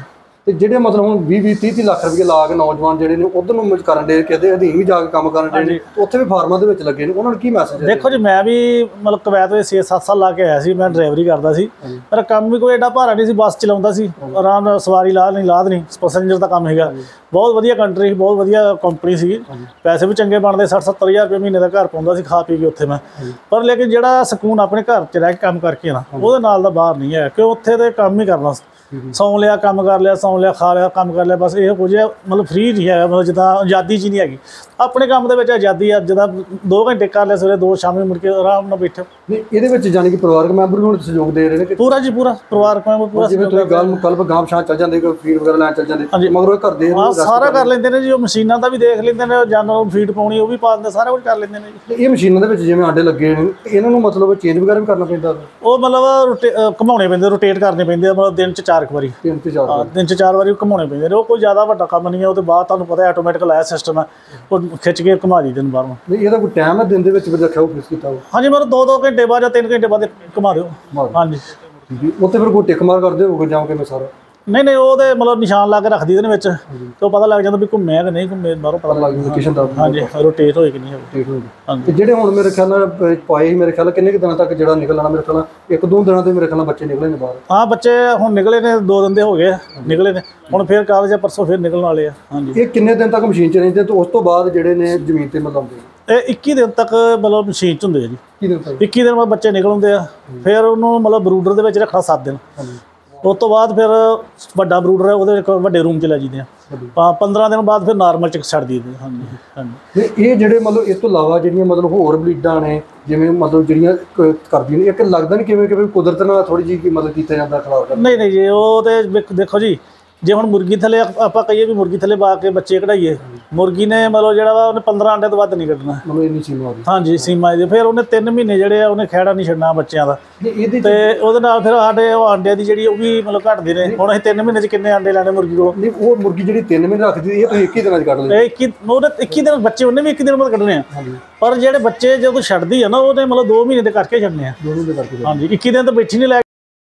ਤੇ ਜਿਹੜੇ ਮਤਲਬ ਹੁਣ 20 30 ਲੱਖ ਰੁਪਏ ਲਾ ਕੇ ਨੌਜਵਾਨ ਜਿਹੜੇ ਨੇ ਉਧਰ ਨੂੰ ਕਰਨ ਦੇ ਕਿਤੇ ਅਧੀਨ ਵੀ ਜਾ ਕੇ ਕੰਮ ਕਰਨ ਦੇ ਨੇ, ਉੱਥੇ ਵੀ ਫਾਰਮਾਂ ਦੇ ਵਿੱਚ ਲੱਗੇ ਨੇ, ਉਹਨਾਂ ਨੂੰ ਕੀ ਮੈਸੇਜ? ਦੇਖੋ ਜੀ ਮੈਂ ਵੀ ਮਤਲਬ ਕੁਵੈਤ ਵਿੱਚ 6-7 ਸਾਲ ਲਾ ਕੇ ਆਇਆ ਸੀ, ਮੈਂ ਡਰਾਈਵਰੀ ਕਰਦਾ ਸੀ, ਮੇਰਾ ਕੰਮ ਵੀ ਕੋਈ ਐਡਾ ਭਾਰਾ ਨਹੀਂ ਸੀ, ਬੱਸ ਚਲਾਉਂਦਾ ਸੀ, ਆਰਾਮ ਨਾਲ ਸਵਾਰੀ ਲਾਦ ਨਹੀਂ ਪੈਸੇਂਜਰ ਦਾ ਕੰਮ ਹੈਗਾ। ਬਹੁਤ ਵਧੀਆ ਕੰਟਰੀ, ਬਹੁਤ ਵਧੀਆ ਕੰਪਨੀ ਸੀ, ਪੈਸੇ ਵੀ ਚੰਗੇ ਬਣਦੇ, 60-70 ਹਜ਼ਾਰ ਰੁਪਏ ਮਹੀਨੇ ਦਾ ਘਰ ਪਾਉਂਦਾ ਸੀ ਖਾ ਪੀ ਕੇ ਉੱਥੇ ਮੈਂ। ਪਰ ਲੇਕਿਨ ਜਿਹੜਾ ਸਕੂਨ ਆਪਣੇ ਘਰ 'ਚ ਰਹਿ ਕੇ ਕੰਮ ਕਰਕੇ ਨਾ, ਉਹਦੇ ਨਾਲ ਦਾ ਬਾਹਰ ਨਹੀਂ ਹੈ, ਕਿ ਉੱਥੇ ਤੇ ਕੰਮ ਹੀ ਕਰਨਾ, ਸੌਂ ਲਿਆ ਕੰਮ ਕਰ ਲਿਆ, ਸੌਂ ਲਿਆ ਖਾ ਲਿਆ ਕੰਮ ਕਰ ਲਿਆ, ਬਸ ਇਹ ਕੁਝ ਮਤਲਬ ਫ੍ਰੀ ਨਹੀਂ ਹੈਗਾ, ਮਤਲਬ ਜਿੱਦਾਂ ਆਜ਼ਾਦੀ 'ਚ ਨਹੀਂ ਹੈਗੀ। ਆਪਣੇ ਕੰਮ ਦੇ ਵਿੱਚ ਆਜ਼ਾਦੀ ਆ, ਜਿੱਦਾਂ 2 ਘੰਟੇ ਕਰ ਲਿਆ ਸਵੇਰੇ, 2 ਸ਼ਾਮੀ ਮੁੜ ਕੇ ਆਰਾਮ ਨਾਲ ਬੈਠੋ। ਨਹੀਂ ਇਹਦੇ ਵਿੱਚ ਜਾਨੀ ਕਿ ਪਰਿਵਾਰਕ ਮੈਂਬਰ ਵੀ ਹੁਣ ਸਹਿਯੋਗ ਦੇ ਰਹੇ ਨੇ ਪੂਰਾ ਜੀ, ਪੂਰਾ ਪਰਿਵਾਰਕ ਮੈਂਬਰ ਪੂਰਾ। ਜਿਵੇਂ ਤੁਸੀਂ ਗੱਲ ਕਲਬ ਗਾਂਵ ਸ਼ਾਂ ਚੱਲ ਜਾਂਦੇ, ਕੋਈ ਫੀਡ ਵਗੈਰਾ ਲੈਣ ਚੱਲ ਜਾਂਦੇ, ਮਗਰ ਉਹ ਕਰਦੇ ਸਾਰਾ ਕਰ ਲੈਂਦੇ ਨੇ ਜੀ, ਉਹ ਮਸ਼ੀਨਾਂ ਦਾ ਵੀ ਦੇਖ ਲੈਂਦੇ ਨੇ, ਜਾਨਵਰ ਫੀਡ ਪਾਉਣੀ ਉਹ ਵੀ ਪਾ ਦਿੰਦੇ, ਸਾਰਾ ਕੁਝ ਕਰ ਲੈਂਦੇ ਨੇ ਜੀ। ਇਹ ਮਸ਼ੀਨਾਂ ਦੇ ਵਿੱਚ ਜਿਵੇਂ ਆਂਡੇ ਲੱਗੇ ਨੇ, ਇਹਨਾਂ ਨੂੰ ਮਤਲਬ ਚੇਂਜ ਵਗੈਰਾ ਵੀ ਕਰਨਾ ਪੈਂਦਾ? ਉਹ ਮਤਲਬ ਘੁਮਾਉਣੇ ਪੈਂਦੇ, ਰੋਟੇਟ ਕਰਨੇ ਪੈਂਦੇ, ਮਤਲਬ ਦਿਨ 'ਚ 4 ਵਾਰੀ, ਦਿਨ 'ਚ 4 ਵਾਰੀ ਘੁਮਾਉਣੇ ਪੈਂਦੇ ਨੇ। ਉਹ ਕੋਈ ਜ਼ਿਆਦਾ ਵੱਡਾ ਕੰਮ ਨਹੀਂ ਹੈ, ਉਹਦੇ ਬਾਅਦ ਤੁਹਾਨੂੰ ਪਤਾ ਆਟੋਮੈਟਿਕ ਲਾਇਆ ਸਿਸਟਮ ਹੈ, ਉਹ ਖਿੱਚ ਕੇ ਘੁਮਾ ਦੀ ਦਿਨ ਬਾਹਰੋਂ। ਨਹੀਂ ਇਹਦਾ ਕੋਈ ਟਾਈਮ ਹੈ ਦਿਨ ਦੇ ਵਿੱਚ ਵੀ ਰੱਖਿਆ ਉਹ ਫਿਕਸ ਕੀਤਾ? ਹਾਂਜੀ, ਮਤਲਬ 2-2 ਘੰਟੇ ਬਾਅਦ ਜਾਂ 3 ਘੰਟੇ ਬਾਅਦ ਘੁਮਾ ਦਿਓ। ਹਾਂਜੀ, ਉੱਥੇ ਫਿਰ ਕੋਈ ਟਿਕ ਮਾਰ ਕਰਦੇ ਹੋਗੇ ਜਾਂ ਕਿਵੇਂ ਸਾਰਾ? ਨਹੀਂ ਉਹਦੇ ਮਤਲਬ ਨਿਸ਼ਾਨ ਲਾ ਕੇ ਰੱਖਦੀ ਇਹਦੇ ਵਿੱਚ, ਤੇ ਉਹ ਪਤਾ ਲੱਗ ਜਾਂਦਾ ਵੀ ਘੁੰਮਿਆ ਕਿ ਨਹੀਂ ਘੁੰਮੇ, ਬਾਹਰੋਂ ਪਤਾ ਲੱਗ ਜਾਂਦਾ ਲੋਕੇਸ਼ਨ ਦਾ। ਹਾਂਜੀ, ਰੋਟੇਟ ਹੋਏ ਕਿ ਨਹੀਂ ਹੋਏ। ਤੇ ਜਿਹੜੇ ਹੁਣ ਮੇਰੇ ਖਿਆਲ ਨਾਲ ਪਾਏ, ਮੇਰੇ ਖਿਆਲ ਕਿੰਨੇ ਕੁ ਦਿਨਾਂ ਤੱਕ ਜਿਹੜਾ ਨਿਕਲ ਆਣਾ? ਮੇਰੇ ਖਿਆਲ 1-2 ਦਿਨਾਂ ਤੇ ਮੇਰੇ ਖਿਆਲ ਨਾਲ ਬੱਚੇ ਨਿਕਲੇ ਨੇ ਬਾਹਰ। ਹਾਂ, ਬੱਚੇ ਹੁਣ ਨਿਕਲੇ ਨੇ, 2 ਦਿਨ ਦੇ ਹੋ ਗਏ ਨਿਕਲੇ ਨੇ, ਹੁਣ ਫਿਰ ਕਾਲਜ ਪਰਸੋਂ ਫਿਰ ਨਿਕਲਣ ਵਾਲੇ ਆ। ਹਾਂਜੀ, ਇਹ ਕਿੰਨੇ ਦਿਨ ਤੱਕ ਮਸ਼ੀਨ 'ਚ ਰਹਿੰਦੇ ਤੇ ਉਸ ਤੋਂ ਬਾਅਦ ਜਿਹੜੇ ਨੇ ਜ਼ਮੀਨ ਤੇ ਮਲਾਉਂਦੇ? ਇਹ 21 ਦਿਨ ਤੱਕ ਮਤਲਬ ਮਸ਼ੀਨ 'ਚ ਹੁੰਦੇ ਆ ਜੀ। 21 ਦਿਨ ਬਾਅਦ ਬੱਚੇ ਨਿਕਲ ਆਉਂਦੇ ਆ, ਫਿਰ ਉਹਨੂੰ ਮਤਲਬ ਬਰੂਡਰ ਦੇ ਵਿੱਚ ਰੱਖਣਾ 7 ਦਿਨ। ਉਸ ਤੋਂ ਬਾਅਦ ਫਿਰ ਵੱਡਾ ਬਰੂਡਰ ਹੈ, ਉਹਦੇ ਇੱਕ ਵੱਡੇ ਰੂਮ 'ਚ ਲੈ ਜਾਂਦੇ ਆ। 15 ਦਿਨ ਬਾਅਦ ਫਿਰ ਨਾਰਮਲ 'ਚ ਛੱਡ ਦਈਦੇ। ਹਾਂਜੀ ਹਾਂਜੀ। ਇਹ ਜਿਹੜੇ ਮਤਲਬ ਇਸ ਤੋਂ ਇਲਾਵਾ ਜਿਹੜੀਆਂ ਮਤਲਬ ਹੋਰ ਬਲੀਡਾਂ ਨੇ, ਜਿਵੇਂ ਮਤਲਬ ਜਿਹੜੀਆਂ ਕਰਦੀਆਂ ਨੇ, ਇੱਕ ਲੱਗਦਾ ਨਹੀਂ ਕਿਵੇਂ ਕੁਦਰਤ ਨਾਲ ਥੋੜੀ ਜਿਹੀ ਮਤਲਬ ਕੀਤਾ ਜਾਂਦਾ ਖਿਲਾਫ? ਨਹੀਂ ਜੀ, ਉਹ ਤੇ ਦੇਖੋ ਜੀ, ਜੇ ਹੁਣ ਮੁਰਗੀ ਥੱਲੇ ਆਪਾਂ ਕਹੀਏ ਵੀ ਮੁਰਗੀ ਥੱਲੇ ਪਾ ਕੇ ਬੱਚੇ ਕਢਾਈਏ, ਮੁਰਗੀ ਨੇ ਮਤਲਬ ਜਿਹੜਾ ਵਾ ਉਹਨੇ 15 ਅੰਡੇ ਤੋਂ ਵੱਧ ਨਹੀਂ ਕੱਢਣਾ, ਮਤਲਬ ਇੰਨੀ ਸੀਮਾ। ਹਾਂਜੀ, ਸੀਮਾ ਇਹਦੀ। ਫਿਰ ਉਹਨੇ 3 ਮਹੀਨੇ ਜਿਹੜੇ ਆ ਉਹਨੇ ਖਹਿੜਾ ਨਹੀਂ ਛੱਡਣਾ ਬੱਚਿਆਂ ਦਾ, ਤੇ ਉਹਦੇ ਨਾਲ ਫਿਰ ਸਾਡੇ ਉਹ ਅੰਡਿਆਂ ਦੀ ਜਿਹੜੀ ਉਹ ਵੀ ਮਤਲਬ ਘਟਦੇ ਨੇ। ਹੁਣ ਅਸੀਂ 3 ਮਹੀਨੇ 'ਚ ਕਿੰਨੇ ਅੰਡੇ ਲੈਣੇ ਮੁਰਗੀ ਕੋਲੋਂ? ਨਹੀਂ, ਉਹ ਮੁਰਗੀ ਜਿਹੜੀ 3 ਮਹੀਨੇ ਰੱਖਦੀ, ਇਹ ਤੁਸੀਂ 21 ਦਿਨਾਂ 'ਚ ਕੱਢ ਲਈ? 21 ਦਿਨ ਬੱਚੇ ਉਹਨੇ ਵੀ 21 ਦਿਨ ਬਾਅਦ ਕੱਢਣੇ ਆ। ਪਰ ਜਿਹੜੇ ਬੱਚੇ ਜਦੋਂ ਛੱਡਦੀ ਆ ਨਾ, ਉਹਨੇ ਮਤਲਬ 2 ਮਹੀਨੇ ਦੇ ਕਰਕੇ ਛੱਡਣੇ ਆ। 2 ਮਹੀਨੇ ਕਰਕੇ? ਹਾਂਜੀ, 21 ਦਿਨ ਤਾਂ ਬੈਠੀ ਨਹੀਂ ਲੈ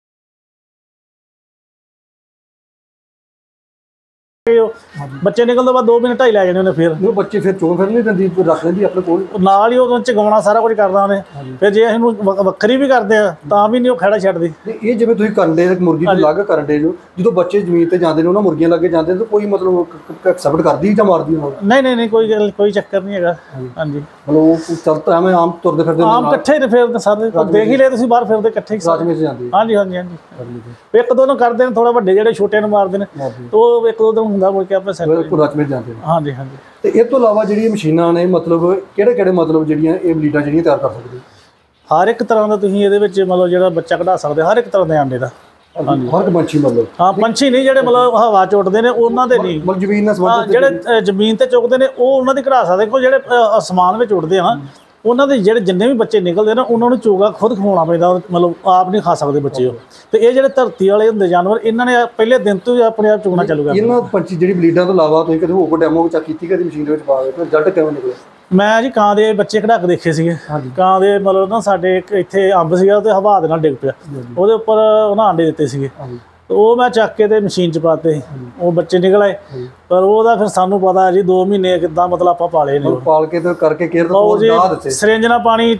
ਬੱਚੇ ਨਿਕਲਣ ਤੋਂ ਬਾਅਦ 2 ਮਹੀਨੇ 2.5 ਲੈ ਜਾਣੇ ਉਹਨੇ। ਫਿਰ ਉਹ ਬੱਚੇ ਫਿਰ ਚੋਣ ਫਿਰ ਨਹੀਂ ਦਿੰਦੀ, ਰੱਖ ਲੈਂਦੀ ਆਪਣੇ ਕੋਲ ਨਾਲ ਹੀ, ਉਹਦੇ 'ਚ ਗਾਉਣਾ ਸਾਰਾ ਕੁਝ ਕਰਦਾ ਉਹਨੇ। ਫਿਰ ਜੇ ਅਸੀਂ ਇਹਨੂੰ ਵੱਖਰੀ ਵੀ ਕਰਦੇ ਆ ਤਾਂ ਵੀ ਨਹੀਂ ਉਹ ਖਹਿੜਾ ਛੱਡਦੀ। ਇਹ ਜਿਵੇਂ ਤੁਸੀਂ ਕਰਦੇ ਮੁਰਗੀ ਤੋਂ ਅਲੱਗ ਕਰਨ ਦੇ ਜੋ, ਜਦੋਂ ਬੱਚੇ ਜ਼ਮੀਨ ਤੇ ਜਾਂਦੇ ਨੇ, ਉਹਨਾਂ ਮੁਰਗੀਆਂ ਲੱਗੇ ਜਾਂਦੇ ਤਾਂ ਕੋਈ ਮਤਲਬ ਐਕਸੈਪਟ ਕਰਦੀ ਜਾਂ ਮਾਰਦੀ ਉਹਨਾਂ ਨੂੰ? ਨਹੀਂ ਕੋਈ ਚੱਕਰ ਨਹੀਂ ਹੈਗਾ। ਹਾਂਜੀ, ਮਤਲਬ ਉਹ ਚੱਲਦਾ ਐਵੇਂ ਆਮ ਤੁਰਦੇ ਫਿਰਦੇ ਆਮ ਇਕੱਠੇ ਹੀ ਫਿਰਦੇ ਸਾਰੇ, ਦੇਖ ਹੀ ਲਿਆ ਤੁਸੀਂ ਬਾਹਰ ਫਿਰਦੇ ਇਕੱਠੇ ਹੀ ਰਾਜਮੇ 'ਚ ਜਾਂਦੇ। ਹਾਂਜੀ ਹਾਂਜੀ ਹਾਂਜੀ, 1-2 ਨੂੰ ਕਰਦੇ ਨੇ, ਥੋੜਾ ਵੱਡੇ ਜਿਹੜੇ ਛੋਟੇ ਨੂੰ ਮਾਰਦੇ ਨੇ, ਉਹ 1-2 ਦਿਨ ਹੁੰਦਾ ਮੁੜ ਕੇ ਆਪਣੇ ਰਾਜਮੇ ਜਾਂਦੇ ਨੇ। ਹਾਂਜੀ ਹਾਂਜੀ। ਤੇ ਇਹ ਤੋਂ ਇਲਾਵਾ ਜਿਹੜੀਆਂ ਮਸ਼ੀਨਾਂ ਨੇ, ਮਤਲਬ ਕਿਹੜੇ ਮਤਲਬ ਜਿਹੜੀਆਂ ਇਹ ਬਲੀਡਾਂ ਜਿਹੜੀਆਂ ਤਿਆਰ ਕਰ ਸਕਦੇ? ਹਰ ਇੱਕ ਤਰ੍ਹਾਂ ਦਾ ਤੁਸੀਂ ਇਹਦੇ ਵਿੱਚ ਮਤਲਬ ਜਿਹੜਾ ਬੱਚਾ ਕਢਾ ਸਕਦੇ, ਹਰ ਇੱਕ ਤਰ੍ਹਾਂ ਦੇ ਆਂਡੇ ਦਾ। ਹਾਂਜੀ, ਹਰ ਪੰਛੀ ਮਤਲਬ? ਹਾਂ, ਪੰਛੀ ਨਹੀਂ, ਜਿਹੜੇ ਮਤਲਬ ਹਵਾ 'ਚ ਉੱਡਦੇ ਨੇ ਉਹਨਾਂ ਦੇ ਨਹੀਂ, ਮਤਲਬ ਜ਼ਮੀਨ ਨਾਲ ਸੰਬੰਧਿਤ ਜਿਹੜੇ ਜ਼ਮੀਨ ਤੇ ਚੁੱਕਦੇ ਨੇ ਉਹ ਉਹਨਾਂ ਦੀ ਕਢਾ ਸਕਦੇ। ਕਿਉਂਕਿ ਜਿਹੜੇ ਅਸਮਾਨ ਵਿੱਚ ਉੱਡਦੇ ਆ ਨਾ, ਉਹਨਾਂ ਦੇ ਜਿਹੜੇ ਜਿੰਨੇ ਵੀ ਬੱਚੇ ਨਿਕਲਦੇ ਨਾ, ਉਹਨਾਂ ਨੂੰ ਚੋਗਾ ਖੁਦ ਖਵਾਉਣਾ ਪੈਂਦਾ, ਮਤਲਬ ਆਪ ਨਹੀਂ ਖਾ ਸਕਦੇ ਬੱਚੇ ਉਹ। ਤੇ ਇਹ ਜਿਹੜੇ ਧਰਤੀ ਵਾਲੇ ਹੁੰਦੇ ਜਾਨਵਰ, ਇਹਨਾਂ ਨੇ ਪਹਿਲੇ ਦਿਨ ਤੋਂ ਹੀ ਆਪਣੇ ਆਪ ਚੁਗਣਾ ਚਾਲੂ ਕਰ ਦਿੱਤਾ। ਇਹਨਾਂ ਪੰਛੀ ਜਿਹੜੀ ਬਲੀਡਾਂ ਤੋਂ ਇਲਾਵਾ ਤੁਸੀਂ ਕਦੇ ਹੋਰ ਡੈਮੋ ਚੈੱਕ ਕੀਤੀ ਕਦੇ ਮਸ਼ੀਨ ਦੇ ਵਿੱਚ ਪਾ ਕੇ, ਰਿਜ਼ਲਟ ਕਿਵੇਂ ਨਿਕਲਿਆ? ਮੈਂ ਜੀ ਕਾਂ ਦੇ ਬੱਚੇ ਕਢਾ ਕੇ ਦੇਖੇ ਸੀਗੇ। ਕਾਂ ਦੇ ਮਤਲਬ ਨਾ ਸਾਡੇ ਇੱਥੇ ਅੰਬ ਸੀਗਾ, ਤੇ ਹਵਾ ਦੇ ਨਾਲ ਡਿੱਗ ਪਿਆ, ਉਹਦੇ ਉੱਪਰ ਉਹਨਾਂ ਆਂਡੇ ਦਿੱਤੇ ਸੀਗੇ, ਉਹ ਮੈਂ ਚੱਕ ਕੇ ਤੇ ਮਸ਼ੀਨ 'ਚ ਪਾਤੇ, ਉਹ ਬੱਚੇ ਨਿਕਲ ਆਏ। ਪਰ ਉਹਦਾ ਫਿਰ ਸਾਨੂੰ ਪਤਾ ਜੀ 2 ਮਹੀਨੇ ਕਿੱਦਾਂ ਮਤਲਬ ਆਪਾਂ ਪਾਲੇ ਨੇ, ਪਾਲ ਕੇ ਤੇ ਕਰਕੇ ਕੇਅਰ ਦਿੱਤੇ, ਸਿਰਿੰਜ ਨਾਲ ਪਾਣੀ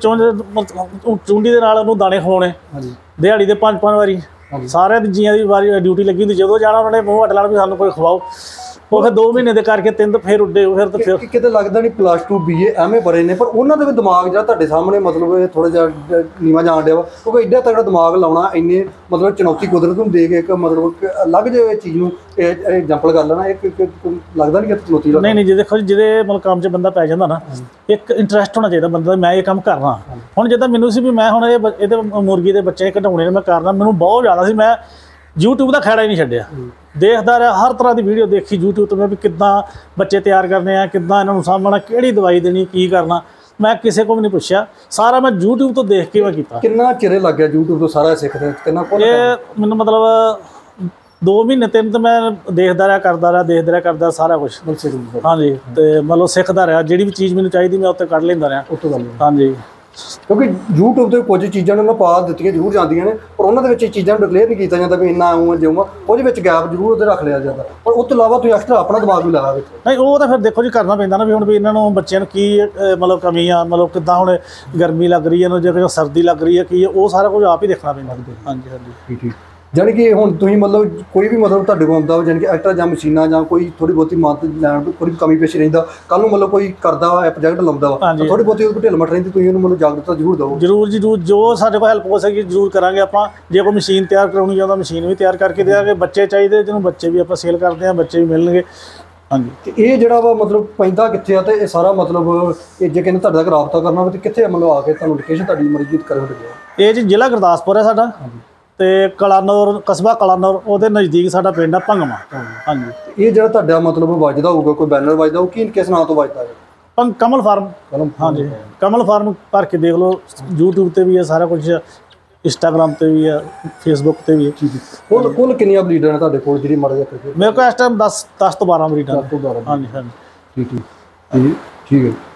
ਚੁੰਡੀ ਦੇ ਨਾਲ ਉਹਨੂੰ ਦਾਣੇ ਖਵਾਉਣੇ, ਦਿਹਾੜੀ ਦੇ 5 ਵਾਰੀ। ਸਾਰਿਆਂ ਦੀ ਜੀਆਂ ਦੀ ਵਾਰੀ ਡਿਊਟੀ ਲੱਗੀ ਹੁੰਦੀ, ਜਦੋਂ ਜਾਣਾ ਉਹਨਾਂ ਨੇ ਮੂੰਹ ਅੱਡ ਲੈਣਾ ਵੀ ਸਾਨੂੰ ਕੋਈ ਖਵਾਓ। ਉਹ ਫਿਰ 2 ਮਹੀਨੇ ਦੇ ਕਰਕੇ 3 ਫਿਰ ਉੱਡੇ, ਫਿਰ ਤਾਂ ਫਿਰ ਕਿਤੇ ਲੱਗਦਾ ਨਹੀਂ +2 BA ਐਵੇਂ ਬੜੇ ਨੇ, ਪਰ ਉਹਨਾਂ ਦੇ ਵੀ ਦਿਮਾਗ ਜਿਹੜਾ ਤੁਹਾਡੇ ਸਾਹਮਣੇ ਮਤਲਬ ਇਹ ਥੋੜਾ ਜਿਹਾ ਨੀਵਾਂ ਜਾਣ ਡਿਆ ਵਾ, ਕਿਉਂਕਿ ਐਡਾ ਤਗੜਾ ਦਿਮਾਗ ਲਾਉਣਾ, ਇੰਨੇ ਮਤਲਬ ਚੁਣੌਤੀ ਕੁਦਰਤ ਨੂੰ ਦੇ ਕੇ ਇੱਕ ਮਤਲਬ ਅਲੱਗ ਜਿਹੇ ਚੀਜ਼ ਨੂੰ ਐਗਜ਼ਾਮਪਲ ਕਰ ਲੈਣਾ, ਇੱਕ ਲੱਗਦਾ ਨਹੀਂ ਕਿ ਚੁਣੌਤੀ? ਨਹੀਂ ਜੀ, ਦੇਖੋ ਜੀ, ਜਿਹਦੇ ਮਤਲਬ ਕੰਮ 'ਚ ਬੰਦਾ ਪੈ ਜਾਂਦਾ ਨਾ, ਇੱਕ ਇੰਟਰਸਟ ਹੋਣਾ ਚਾਹੀਦਾ ਬੰਦਾ, ਮੈਂ ਇਹ ਕੰਮ ਕਰਨਾ। ਹੁਣ ਜਿੱਦਾਂ ਮੈਨੂੰ ਸੀ ਵੀ ਮੈਂ ਹੁਣ ਇਹਦੇ ਮੁਰਗੀ ਦੇ ਬੱਚੇ ਕਢਾਉਣੇ ਨੇ, ਮੈਂ ਕਰਨਾ, ਮੈਨੂੰ ਬਹੁਤ ਜ਼ਿਆਦਾ ਸੀ। ਮੈਂ YouTube ਦਾ ਖਹਿੜਾ ਹੀ ਨਹੀਂ ਛੱਡਿਆ, ਦੇਖਦਾ ਰਿਹਾ, ਹਰ ਤਰ੍ਹਾਂ ਦੀ ਵੀਡੀਓ ਦੇਖੀ YouTube ਤੋਂ, ਮੈਂ ਵੀ ਕਿੱਦਾਂ ਬੱਚੇ ਤਿਆਰ ਕਰਨੇ ਆ, ਕਿੱਦਾਂ ਇਹਨਾਂ ਨੂੰ ਸਾਂਭਣਾ, ਕਿਹੜੀ ਦਵਾਈ ਦੇਣੀ, ਕੀ ਕਰਨਾ, ਮੈਂ ਕਿਸੇ ਕੋਲ ਵੀ ਨਹੀਂ ਪੁੱਛਿਆ, ਸਾਰਾ ਮੈਂ YouTube ਤੋਂ ਦੇਖ ਕੇ ਮੈਂ ਕੀਤਾ। ਕਿੰਨਾ ਚਿਰ ਲੱਗ ਗਿਆ YouTube ਤੋਂ ਸਾਰਾ ਸਿੱਖਦੇ? ਇਹ ਮੈਨੂੰ ਮਤਲਬ 2 ਮਹੀਨੇ 3 ਤਾਂ ਮੈਂ ਦੇਖਦਾ ਰਿਹਾ, ਕਰਦਾ ਸਾਰਾ ਕੁਛ। ਹਾਂਜੀ, ਤੇ ਮਤਲਬ ਸਿੱਖਦਾ ਰਿਹਾ, ਜਿਹੜੀ ਵੀ ਚੀਜ਼ ਮੈਨੂੰ ਚਾਹੀਦੀ ਮੈਂ ਉੱਤੇ ਕੱਢ ਲੈਂਦਾ ਰਿਹਾ। ਹਾਂਜੀ, ਕਿਉਂਕਿ YouTube ਤੇ ਕੁਝ ਚੀਜ਼ਾਂ ਨੇ ਪਾ ਦਿੱਤੀਆਂ ਜ਼ਰੂਰ ਜਾਂਦੀਆਂ ਨੇ, ਪਰ ਉਹਨਾਂ ਦੇ ਵਿੱਚ ਇਹ ਚੀਜ਼ਾਂ ਨੂੰ ਡਿਕਲੇਅਰ ਨਹੀਂ ਕੀਤਾ ਜਾਂਦਾ ਵੀ ਇੰਨਾ ਆਊਂ ਜਿਉਂ ਉਹਦੇ ਵਿੱਚ ਗੈਪ ਜ਼ਰੂਰ ਉਹਦੇ ਰੱਖ ਲਿਆ ਜਾਂਦਾ, ਪਰ ਉਸ ਤੋਂ ਇਲਾਵਾ ਤੁਸੀਂ ਐਕਸਟਰਾ ਆਪਣਾ ਦਿਮਾਗ ਵੀ ਲਾਇਆ ਵਿੱਚ। ਨਹੀਂ ਉਹ ਤਾਂ ਫਿਰ ਦੇਖੋ ਜੀ ਕਰਨਾ ਪੈਂਦਾ ਨਾ, ਵੀ ਹੁਣ ਵੀ ਇਹਨਾਂ ਨੂੰ ਬੱਚਿਆਂ ਨੂੰ ਕੀ ਮਤਲਬ ਕਮੀ ਆ, ਮਤਲਬ ਕਿੱਦਾਂ ਹੁਣ ਗਰਮੀ ਲੱਗ ਰਹੀ ਹੈ ਇਹਨੂੰ, ਜੇ ਸਰਦੀ ਲੱਗ ਰਹੀ ਹੈ ਕੀ ਉਹ ਸਾਰਾ ਕੁਝ ਆਪ ਹੀ ਦੇਖਣਾ ਪੈਂਦਾ। ਹਾਂਜੀ ਹਾਂਜੀ ਠੀਕ ਜਾਣੀ ਕਿ ਹੁਣ ਤੁਸੀਂ ਮਤਲਬ ਕੋਈ ਵੀ ਮਤਲਬ ਤੁਹਾਡੇ ਕੋਲ ਆਉਂਦਾ ਜਾਣੀ ਕਿ ਐਕਟਰ ਜਾਂ ਮਸ਼ੀਨਾਂ ਜਾਂ ਕੋਈ ਥੋੜੀ ਬਹੁਤੀ ਮਦਦ ਲੈਣ ਕੋਈ ਕਮੀ ਪੇਸ਼ ਰਹਿੰਦਾ, ਕੱਲ ਨੂੰ ਮਤਲਬ ਕੋਈ ਕਰਦਾ ਵਾ ਪ੍ਰੋਜੈਕਟ ਲਾਉਂਦਾ ਵਾ, ਥੋੜੀ ਬਹੁਤੀ ਉਹਦੇ ਢਿੱਲ ਮੱਠ ਰਹਿੰਦੀ, ਤੁਸੀਂ ਉਹਨੂੰ ਮਤਲਬ ਜਾਗਰੂਕਤਾ ਜ਼ਰੂਰ ਦਿਓ। ਜ਼ਰੂਰ ਜੋ ਸਾਡੇ ਕੋਲ ਹੈਲਪ ਹੋ ਸਕੇ ਜ਼ਰੂਰ ਕਰਾਂਗੇ ਆਪਾਂ। ਜੇ ਕੋਈ ਮਸ਼ੀਨ ਤਿਆਰ ਕਰਾਉਣੀ ਚਾਹੁੰਦਾ ਮਸ਼ੀਨ ਵੀ ਤਿਆਰ ਕਰਕੇ ਦਿਆਂਗੇ, ਬੱਚੇ ਚਾਹੀਦੇ ਜਿਹਨੂੰ ਬੱਚੇ ਵੀ ਆਪਾਂ ਸੇਲ ਕਰਦੇ ਹਾਂ, ਬੱਚੇ ਵੀ ਮਿਲਣਗੇ। ਹਾਂਜੀ ਤੇ ਇਹ ਜਿਹੜਾ ਵਾ ਮਤਲਬ ਪੈਂਦਾ ਕਿੱਥੇ ਆ, ਤੇ ਇਹ ਸਾਰਾ ਮਤਲਬ ਇਹ ਜੇ ਕਹਿੰਦੇ ਤੁਹਾਡੇ ਤੱਕ ਰਾਬਤਾ ਕਰਨਾ ਹੋਵੇ ਤੇ ਕਿੱਥੇ ਮਤਲਬ ਆ ਕੇ ਤੁਹਾਨੂੰ ਲੋਕੇਸ਼ਨ ਤੁਹਾਡੀ ਮਰਜ਼ੀ ਕਰਨ ਲੱਗਿਆ? ਇਹ ਜੀ ਜ਼ਿਲ੍ਹਾ ਗੁਰਦਾਸਪੁਰ ਹੈ ਸਾਡਾ, ਤੇ ਕਲਾਨੌਰ ਕਸਬਾ ਕਲਾਨੌਰ ਉਹਦੇ ਨਜ਼ਦੀਕ ਸਾਡਾ ਪਿੰਡ ਆ ਭੰਗਵਾ। ਹਾਂਜੀ ਇਹ ਜਿਹੜਾ ਤੁਹਾਡਾ ਮਤਲਬ ਵੱਜਦਾ ਹੋਊਗਾ ਕੋਈ ਬੈਨਰ ਵੱਜਦਾ ਉਹ ਕੀ ਕਿਸ ਨਾਂ ਤੋਂ ਵੱਜਦਾ ਹੈ? ਕਮਲ ਫਾਰਮ। ਹਾਂਜੀ ਕਮਲ ਫਾਰਮ ਭਰ ਕੇ ਦੇਖ ਲਓ, YouTube ਤੇ ਵੀ ਹੈ ਸਾਰਾ ਕੁਝ, ਇੰਸਟਾਗ੍ਰਾਮ ਤੇ ਵੀ ਹੈ, ਫੇਸਬੁੱਕ ਤੇ ਵੀ ਹੈ। ਕੁੱਲ ਕਿੰਨੀਆਂ ਬਰੀਡਾਂ ਨੇ ਤੁਹਾਡੇ ਕੋਲ ਜਿਹੜੀ ਮਰ ਜਾ? ਮੇਰੇ ਕੋਲ ਇਸ ਟਾਈਮ 10 ਤੋਂ 12 ਬਰੀਡਾਂ। ਹਾਂਜੀ ਹਾਂਜੀ ਠੀਕ ਹੈ।